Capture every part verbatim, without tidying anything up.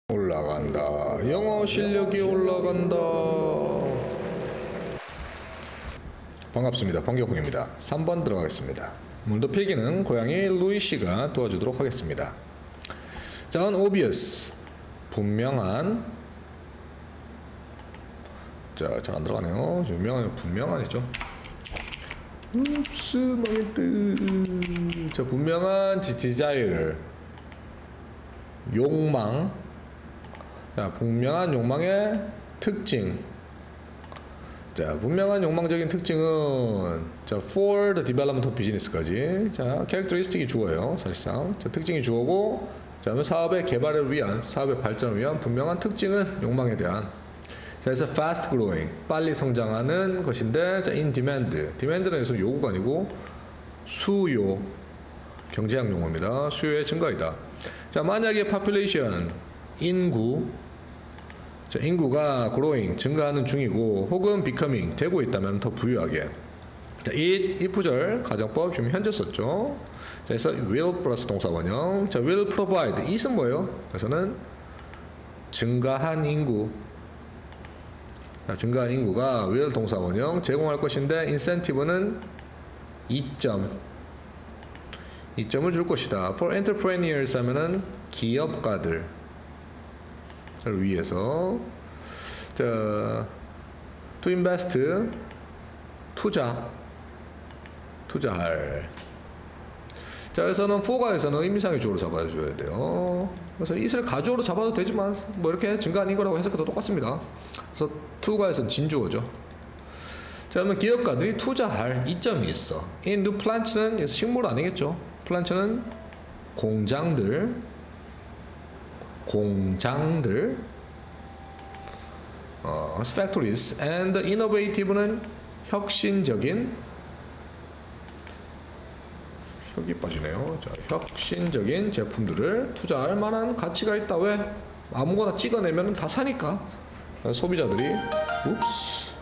올라간다. 영어 실력이 올라간다. 반갑습니다. 번개콩입니다. 삼 번 들어가겠습니다. 오늘도 필기는 고양이 루이씨가 도와주도록 하겠습니다. 자, obvious 분명한. 자, 잘 안 들어가네요. 분명한 분명한이죠. 읍스 망했드. 자, 분명한 desire 욕망. 자, 분명한 욕망의 특징. 자, 분명한 욕망적인 특징은 자, for the development of business까지. 자, characteristic이 주어예요, 사실상. 자, 특징이 주어고, 자, 그러면 사업의 개발을 위한, 사업의 발전을 위한 분명한 특징은 욕망에 대한. 자, 그래서 fast growing, 빨리 성장하는 것인데, 자, in demand. demand는 여기서 요구가 아니고 수요, 경제학 용어입니다. 수요의 증가이다. 자, 만약에 population, 인구, 자, 인구가 growing, 증가하는 중이고, 혹은 becoming, 되고 있다면 더 부유하게. 자, it, 이 부절, 가정법, 지금 현재 썼죠. 자, 그래서 will 플러스 동사원형. 자, will provide, it은 뭐예요? 그래서는 증가한 인구. 자, 증가한 인구가 will 동사원형 제공할 것인데, incentive는 이점. 이점을 줄 것이다. For entrepreneurs 하면은 기업가들. 를 위해서. 자, to invest, 투자, 투자할. 자, 여기서는 for가에서는 의미상의 주어로 잡아줘야 돼요. 그래서 it을 가주어로 잡아도 되지만 뭐 이렇게 증가한 인거라고 해석해도 똑같습니다. 그래서 to가에서는 진주어죠. 자, 그러면 기업가들이 투자할 이점이 있어. in new plant는 식물 아니겠죠? plant는 공장들. 공장들, 어, factories, and innovative는 혁신적인, 혁이 빠지네요. 자, 혁신적인 제품들을 투자할 만한 가치가 있다. 왜? 아무거나 찍어내면 다 사니까. 소비자들이, 웁스,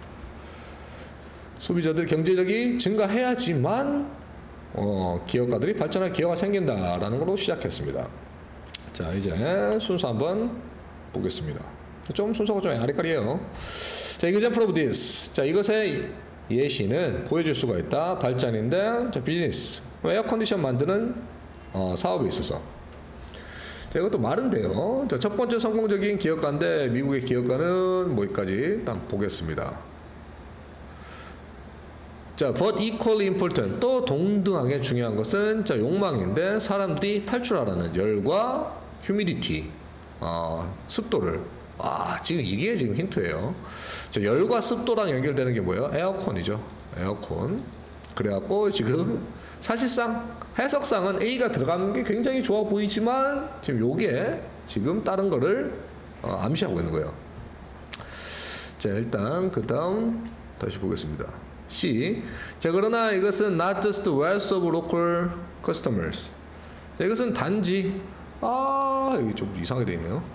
소비자들 경제력이 증가해야지만 어, 기업가들이 발전할 기회가 생긴다라는 걸로 시작했습니다. 자, 이제 순서 한번 보겠습니다. 좀 순서가 좀 아리까리해요. 자, example of this. 자, 이것의 예시는 보여줄 수가 있다. 발전인데, 자, 비즈니스. 에어컨디션 만드는 어, 사업에 있어서. 자, 이것도 말은데요. 자, 첫 번째 성공적인 기업가인데, 미국의 기업가는 뭐기까지 일단 보겠습니다. 자, but equally important. 또 동등하게 중요한 것은 자, 욕망인데, 사람들이 탈출하라는 열과 humidity, 어, 습도를. 아, 지금 이게 지금 힌트예요. 자, 열과 습도랑 연결되는 게 뭐예요? 에어컨이죠. 에어컨. 그래갖고 지금 사실상 해석상은 A가 들어가는 게 굉장히 좋아 보이지만 지금 요게 지금 다른 거를 어, 암시하고 있는 거예요. 자, 일단 그 다음 다시 보겠습니다. C. 자, 그러나 이것은 not just wealth of local customers. 자, 이것은 단지, 아, 여기 좀 이상하게 되어 있네요.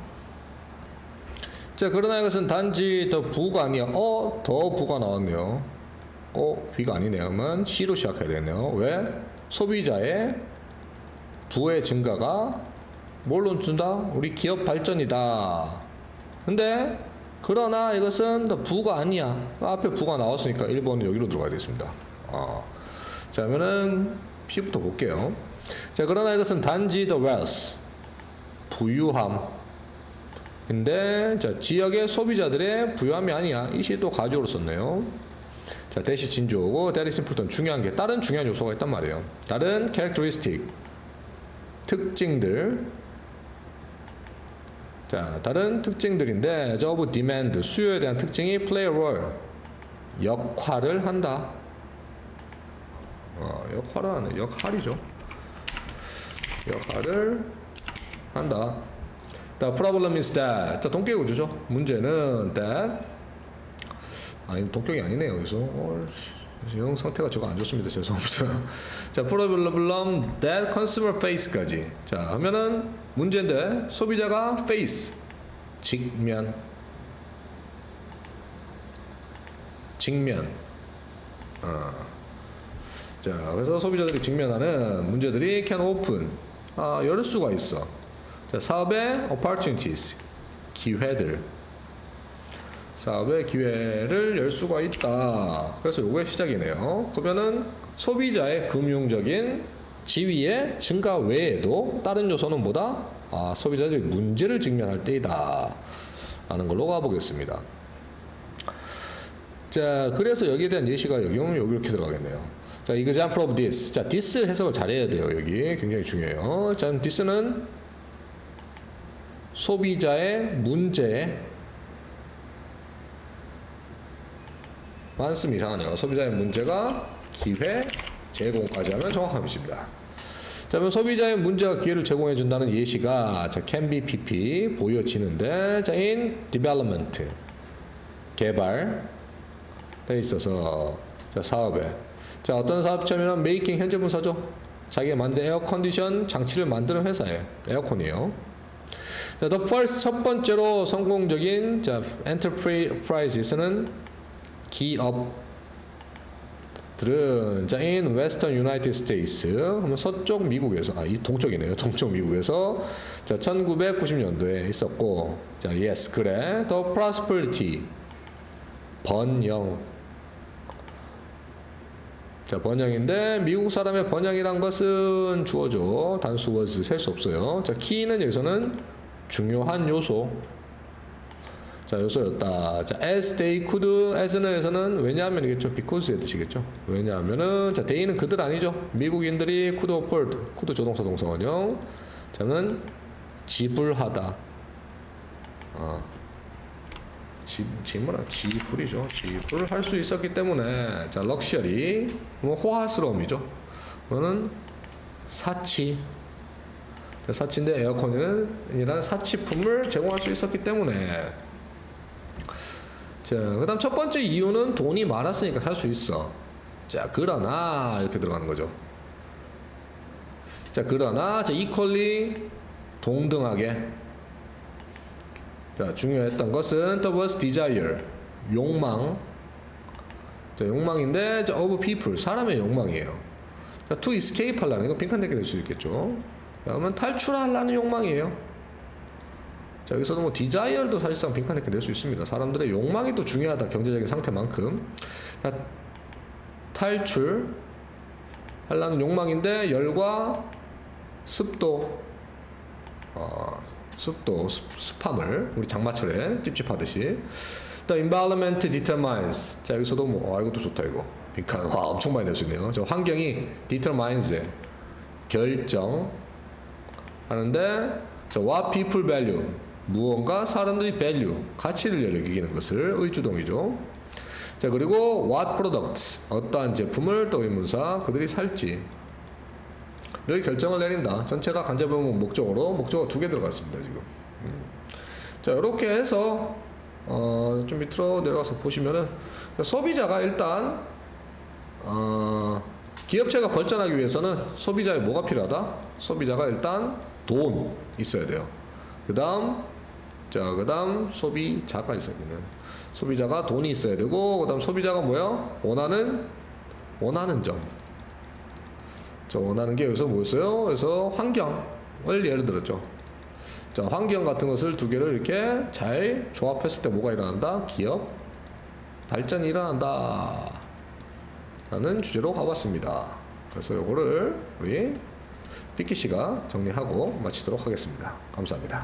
자, 그러나 이것은 단지 더 부가 아니야. 어, 더 부가 나왔네요. 어, B가 아니네요. 그러면 C로 시작해야 되겠네요. 왜? 소비자의 부의 증가가 뭘로 준다? 우리 기업 발전이다. 근데 그러나 이것은 더 부가 아니야. 앞에 부가 나왔으니까 일 번은 여기로 들어가야 되겠습니다. 어. 자, 그러면은 C부터 볼게요. 자, 그러나 이것은 단지 the wealth, 부유함. 근데 자, 지역의 소비자들의 부유함이 아니야. 이 시도 가주어로 썼네요. 자, 대시 진주어고 that is important, 중요한 게 다른 중요한 요소가 있단 말이에요. 다른 characteristic, 특징들. 자, 다른 특징들인데 of demand, 수요에 대한 특징이 play a role, 역할을 한다. 어, 역할을 하는, 역할이죠. 역할을 한다. The problem is that. 자, 동격이 구조죠. 문제는 that. 아니, 동격이 아니네요. 그래서 어, 영 상태가 저거 안 좋습니다. 죄송합니다. 자, problem that consumer face까지. 자, 하면은 문제인데 소비자가 face, 직면, 직면. 어. 자, 그래서 소비자들이 직면하는 문제들이 can open, 아, 열 수가 있어. 자, 사업의 opportunities, 기회들. 사업의 기회를 열 수가 있다. 그래서 요게 시작이네요. 그러면은 소비자의 금융적인 지위의 증가 외에도 다른 요소는 뭐다? 아, 소비자들이 문제를 직면할 때이다. 라는 걸로 가보겠습니다. 자, 그래서 여기에 대한 예시가 여기 여기 이렇게 들어가겠네요. 자, example of this. 자, this 해석을 잘해야 돼요. 여기 굉장히 중요해요. 자, this는 소비자의 문제 많습니다. 이상하네요. 소비자의 문제가 기회 제공까지 하면 정확한 것입니다. 자, 그러면 소비자의 문제가 기회를 제공해 준다는 예시가 자, can be pp 보여지는데 자, in development 개발 돼 있어서 자, 사업에 자, 어떤 사업처면 making 현재 분사죠. 자기가 만든 에어 컨디션 장치를 만드는 회사예요. 에어컨이에요. 자, the first 첫 번째로 성공적인 자, enterprises는 기업들은 자, in Western United States 그러면 서쪽 미국에서 아, 이 동쪽이네요. 동쪽 미국에서 자, 천구백구십 년도에 있었고 자, yes 그래. the prosperity 번영 자, 번영인데 미국 사람의 번영이란 것은 주어죠. 단수 was 셀 수 없어요. 자, key는 여기서는 중요한 요소. 자, 요소였다. 자, as they could, as는 여기서는 왜냐하면이겠죠. because의 뜻이겠죠. 왜냐하면은, 자, they는 그들 아니죠. 미국인들이 could afford, could 조동사 동사 원형. 자는 지불하다. 어. 지, 지불은 지불이죠. 지불할 수 있었기 때문에, 자, 럭셔리, 뭐 호화스러움이죠. 그거는 사치. 자, 사치인데 에어컨이라는 사치품을 제공할 수 있었기 때문에. 자, 그 다음 첫 번째 이유는 돈이 많았으니까 살 수 있어. 자, 그러나 이렇게 들어가는 거죠. 자, 그러나 자, equally 동등하게 자, 중요했던 것은 the was desire 욕망 자, 욕망인데 자, of people 사람의 욕망이에요. 자, to escape 하려는 이거 빈칸되게 될 수 있겠죠. 자, 그러면 탈출하려는 욕망이에요. 자, 여기서도 뭐 desire도 사실상 빈칸되게 될 수 있습니다. 사람들의 욕망이 또 중요하다. 경제적인 상태만큼. 자, 탈출 하려는 욕망인데 열과 습도 어, 습도 습, 습함을 우리 장마철에 찝찝하듯이 The environment determines 자, 여기서도 뭐 아, 이것도 좋다 이거 빈칸 와 엄청 많이 낼 수 있네요. 저 환경이 determines 결정 하는데 자, what people value 무언가 사람들이 value 가치를 여기는 것을 의주동이죠. 자, 그리고 what products 어떠한 제품을 또 의문사 그들이 살지 여기 결정을 내린다. 전체가 간접의문 목적어로 목적어 두 개 들어갔습니다 지금. 음. 자, 이렇게 해서 어, 좀 밑으로 내려가서 보시면은 자, 소비자가 일단 어, 기업체가 발전하기 위해서는 소비자의 뭐가 필요하다? 소비자가 일단 돈 있어야 돼요. 그 다음 자, 그 다음 소비자가 있어야 되네. 소비자가 돈이 있어야 되고 그 다음 소비자가 뭐야? 원하는 원하는 점. 저 원하는 게 여기서 뭐였어요? 그래서 환경을 예를 들었죠. 자, 환경 같은 것을 두 개를 이렇게 잘 조합했을 때 뭐가 일어난다? 기업 발전이 일어난다 라는 주제로 가봤습니다. 그래서 요거를 우리 피키 씨가 정리하고 마치도록 하겠습니다. 감사합니다.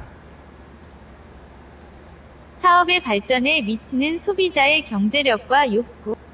사업의 발전에 미치는 소비자의 경제력과 욕구